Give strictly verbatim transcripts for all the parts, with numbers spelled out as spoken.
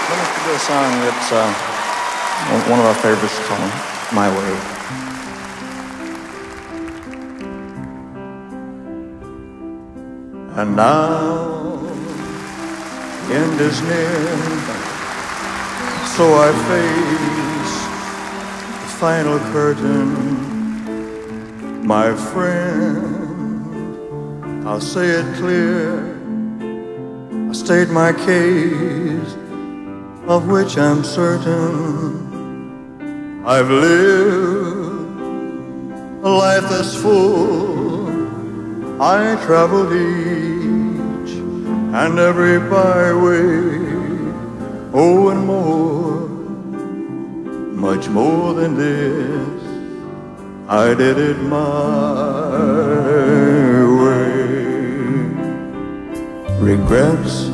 Let us do a song that's uh, one of our favorites called My Way. And now, end is near, so I face the final curtain. My friend, I'll say it clear, I state my case, of which I'm certain. I've lived a life that's full. I traveled each and every byway, oh, and more, much more than this, I did it my way. Regrets,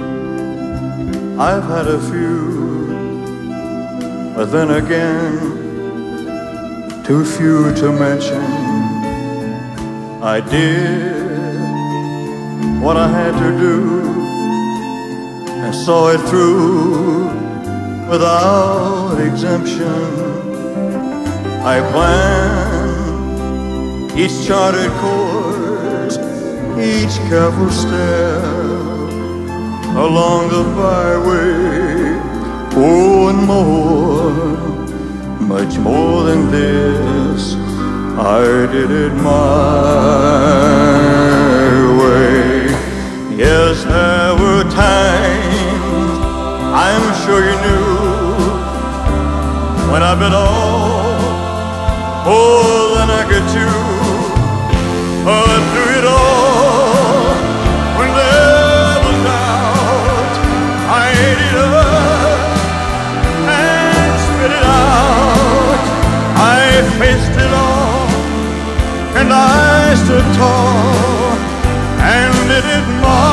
I've had a few, but then again, too few to mention. I did what I had to do and saw it through without exemption. I planned each charted course, each careful step along the byway, oh, and more, much more than this, I did it my way. Yes, there were times, I'm sure you knew, when I bit off more than I could chew. But through it all, when there was doubt, I ate it up and spit it out. I faced it all, and I stood tall and did it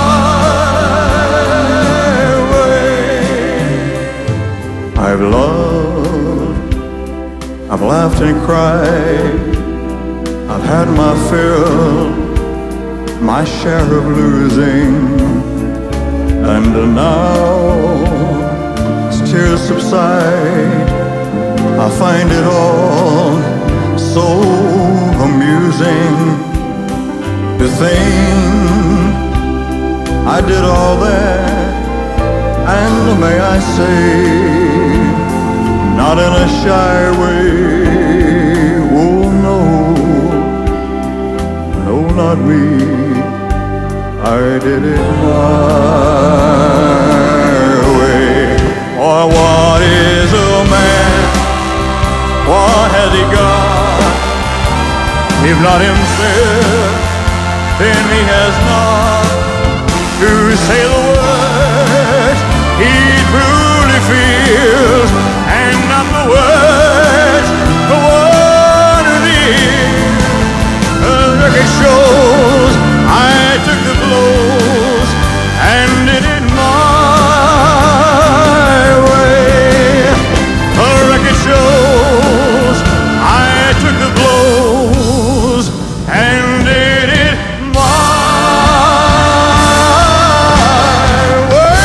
my way. I've loved, I've laughed and cried, I've had my fill, my share of losing, and now as tears subside, I find it all so amusing to think I did all that, and may I say, not in a shy way. Oh no, no, not me, I did it my way. Or what is a man? What has he got? If not himself, then he has not to say the words he truly feels, and not the words the one who needs. The record shows I took the blows and did it my way. The record shows I took the blows and did it my way.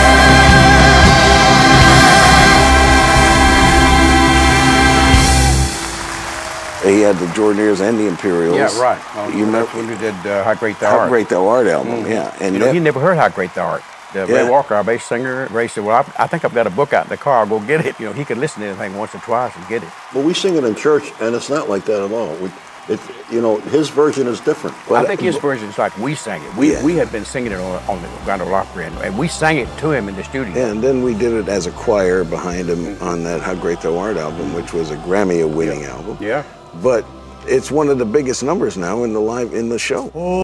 He had the Jordanaires and the Imperials. Yeah, right. Um, you remember when we did uh, How Great Thou How Art. Great Thou Art album, Mm-hmm. yeah. And you know, that, he never heard How Great Thou Art. The Yeah. Ray Walker, our bass singer, Ray said, well, I, I think I've got a book out in the car. I'll go get it. You know, he could listen to anything once or twice and get it. Well, we sing it in church, and it's not like that at all. We, it, you know, his version is different. I think his version is like we sang it. We Yeah. we had been singing it on, on the Grand Ole Opry, and, and we sang it to him in the studio. Yeah, and then we did it as a choir behind him on that How Great Thou Art album, which was a Grammy-winning album. Yeah. But it's one of the biggest numbers now in the live in the show.